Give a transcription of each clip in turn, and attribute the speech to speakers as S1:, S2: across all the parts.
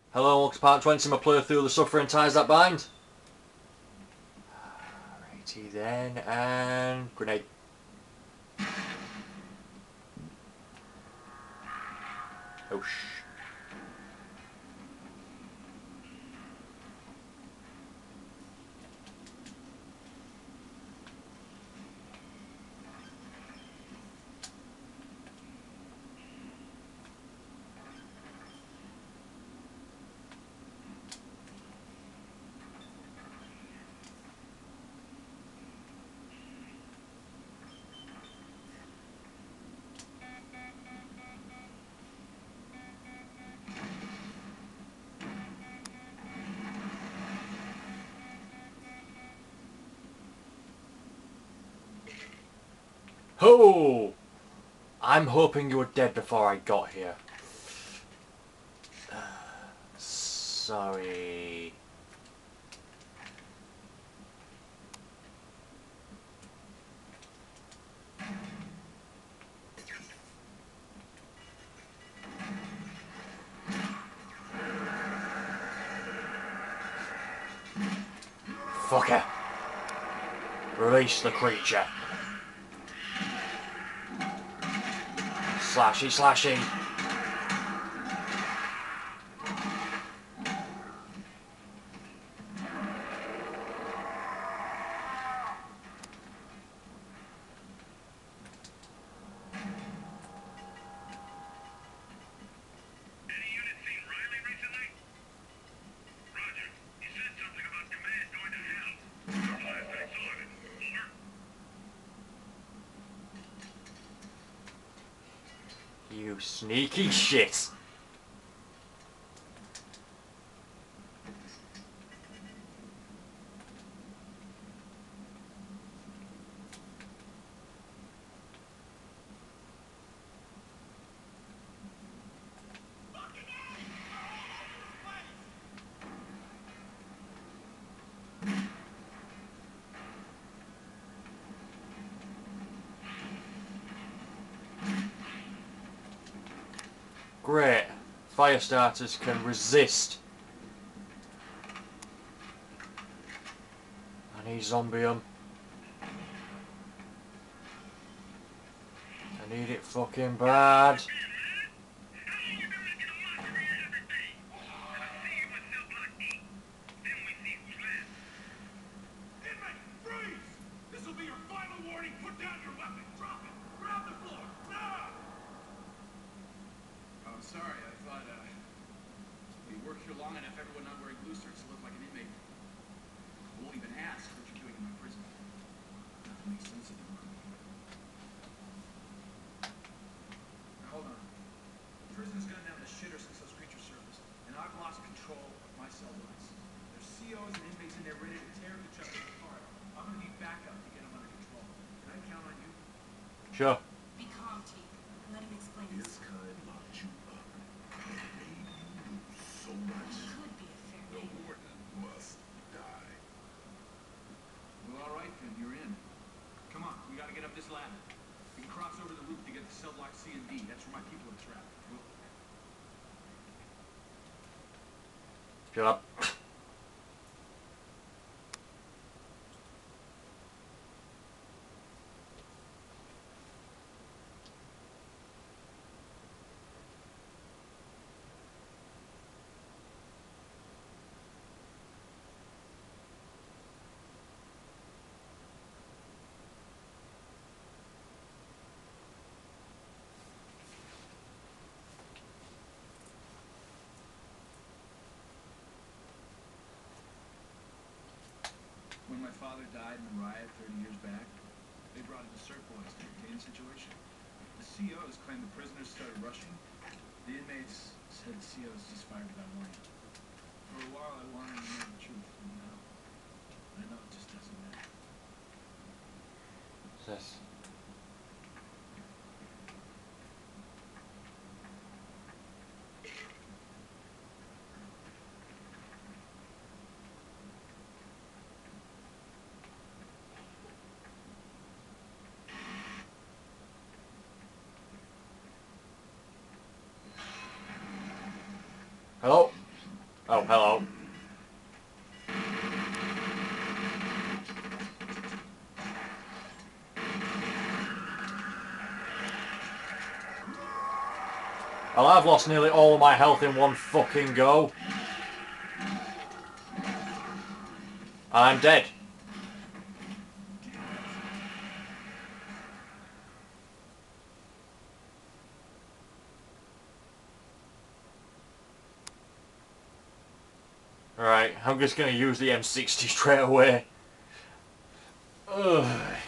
S1: Hello, welcome to part 20 of my playthrough of The Suffering Ties That Bind. Righty then, and grenade. Oh shh. Ho! I'm hoping you were dead before I got here. Sorry. Fucker. Release the creature. Slashy, slashy. You sneaky shit. Great. Fire starters can resist. I need zombium. I need it fucking bad.
S2: Sorry, I thought, we worked here long enough, everyone not wearing blue shirts to look like an inmate. I won't even ask what you're doing in my prison. That makes sense of it. Now, hold on. The prison's gone down the shitter since those creatures surfaced, and I've lost control of my cell blocks. There's COs and inmates in there ready to tear each other apart. I'm gonna need backup to get them under control. Can I count on you?
S1: Sure.
S3: Be calm, Teague. Let him explain his
S4: This kind locked you up. Made you lose so much.
S3: could be a fair
S4: The
S3: name.
S4: warden must die.
S2: Well, all right, then, you're in. Come on, we gotta get up this ladder. We can cross over the roof to get to cell block C and D. That's where my people are trapped.
S1: Shut up.
S2: When my father died in the riot 30 years back, they brought in the CERT boys to contain the situation. The COs claimed the prisoners started rushing. The inmates said the COs just fired without warning. For a while I wanted to know the truth, and now I know it just doesn't matter.
S1: This. Hello? Oh, hello. Well, I've lost nearly all of my health in one fucking go. I'm dead. Right, I'm just going to use the M60 straight away. Ugh.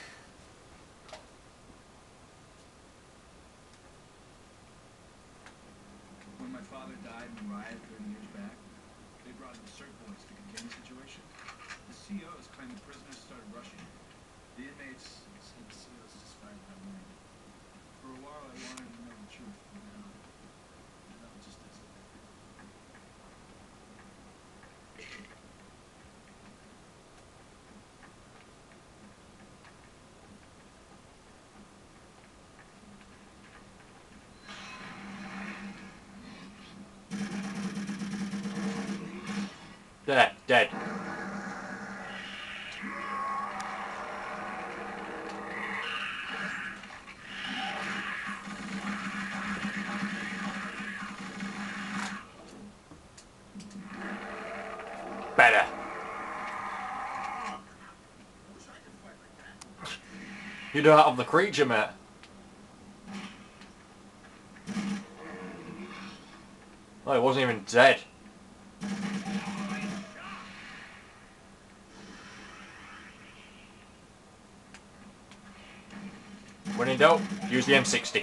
S2: When my father died in the riot 30 years back, they brought in the CERT boys to contain the situation. The COs claimed the prisoners started rushing. The inmates said the COs just fired by morning. For a while I wanted to know the truth, but now it just doesn't matter.
S1: There, dead. Better. You don't have the creature, mate. Oh, it wasn't even dead. When in doubt, use the M60.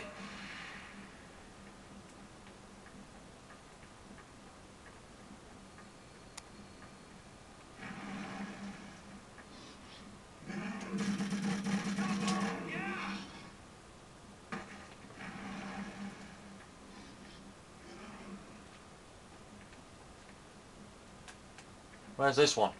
S1: Where's this one?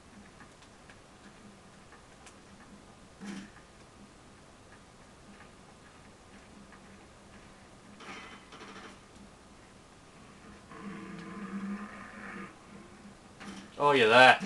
S1: Oh, you're there.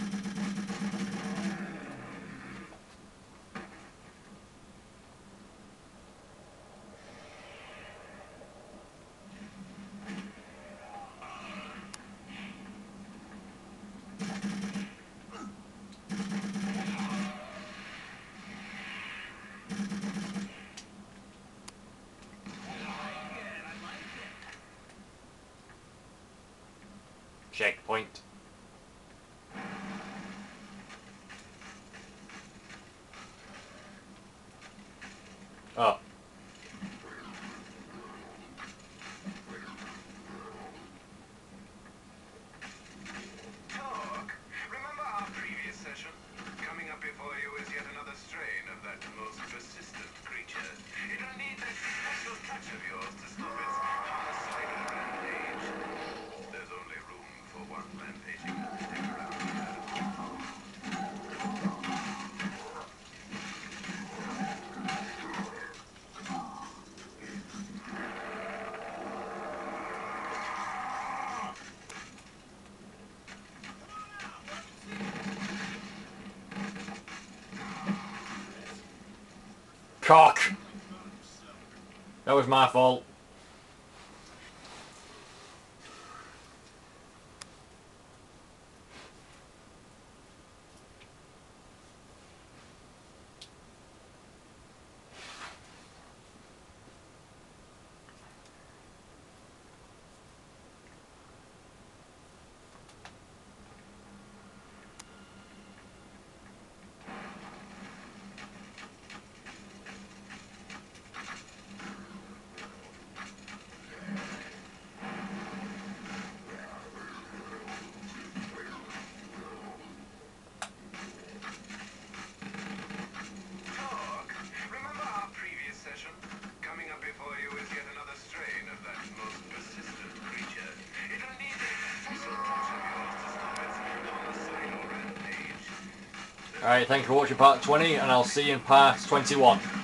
S1: Checkpoint. Oh.
S4: Talk. Remember our previous session? Coming up before you is yet another strain of that most persistent creature. It'll need that special touch of yours to stop its homicidal rampage. There's only room for one rampaging lunatic around here.
S1: Cock! That was my fault.
S4: Talk. Remember our previous session? Coming up before you is yet another strain of that most persistent creature. It'll need that special touch of yours to stop its homicidal rampage.
S1: Alright, thank you for watching part 20, and I'll see you in part 21.